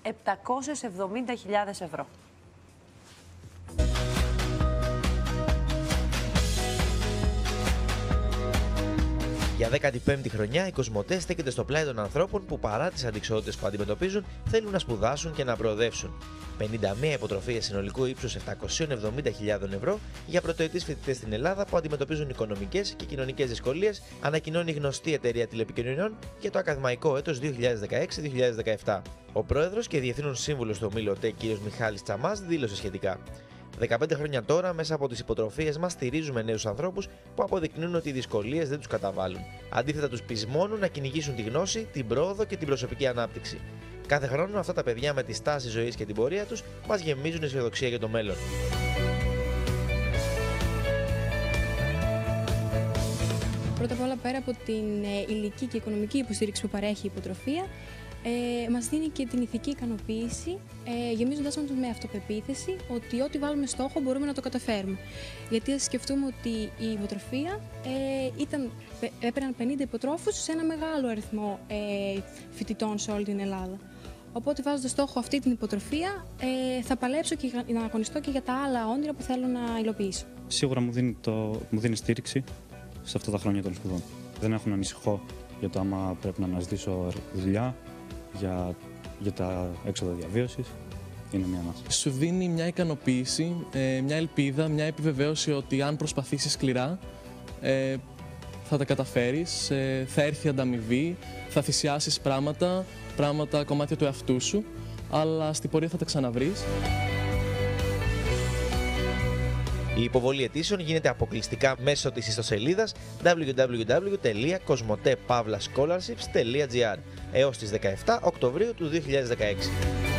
770.000 ευρώ. Για 15η χρονιά, η Κοσμοτέ στέκεται στο πλάι των ανθρώπων που παρά τις αντιξότητες που αντιμετωπίζουν θέλουν να σπουδάσουν και να προοδεύσουν. 51 υποτροφίες συνολικού ύψους 770.000 ευρώ για πρωτοετής φοιτητές στην Ελλάδα που αντιμετωπίζουν οικονομικές και κοινωνικές δυσκολίες, ανακοινώνει η γνωστή εταιρεία τηλεπικοινωνιών για το ακαδημαϊκό έτος 2016-2017. Ο πρόεδρος και διευθύνων σύμβουλος του ομίλου ΟΤΕ, κ. Μιχάλης Τσαμάς, δήλωσε σχετικά. 15 χρόνια τώρα, μέσα από τις υποτροφίες μας, στηρίζουμε νέους ανθρώπους που αποδεικνύουν ότι οι δυσκολίες δεν τους καταβάλουν. Αντίθετα, τους πεισμώνουν να κυνηγήσουν τη γνώση, την πρόοδο και την προσωπική ανάπτυξη. Κάθε χρόνο, αυτά τα παιδιά με τη στάση ζωής και την πορεία τους μας γεμίζουν αισιοδοξία για το μέλλον. Πρώτα απ' όλα, πέρα από την υλική και οικονομική υποστήριξη που παρέχει η υποτροφία, μας δίνει και την ηθική ικανοποίηση, γεμίζοντας μας με αυτοπεποίθηση ότι ό,τι βάλουμε στόχο μπορούμε να το καταφέρουμε. Γιατί ας σκεφτούμε ότι η υποτροφία έπαιρναν 50 υποτρόφους σε ένα μεγάλο αριθμό φοιτητών σε όλη την Ελλάδα. Οπότε, βάζοντας στόχο αυτή την υποτροφία, θα παλέψω και να αγωνιστώ και για τα άλλα όνειρα που θέλω να υλοποιήσω. Σίγουρα μου δίνει στήριξη σε αυτά τα χρόνια των σπουδών. Δεν έχω να ανησυχώ για το άμα πρέπει να αναζητήσω δουλειά, για τα έξοδα διαβίωσης. Είναι μια ανάσα. Σου δίνει μια ικανοποίηση, μια ελπίδα, μια επιβεβαίωση ότι αν προσπαθήσεις σκληρά θα τα καταφέρεις, θα έρθει ανταμοιβή, θα θυσιάσεις πράγματα, κομμάτια του εαυτού σου, αλλά στην πορεία θα τα ξαναβρεις. Η υποβολή αιτήσεων γίνεται αποκλειστικά μέσω της ιστοσελίδας www.cosmotepavlascholarships.gr έως τις 17 Οκτωβρίου του 2016.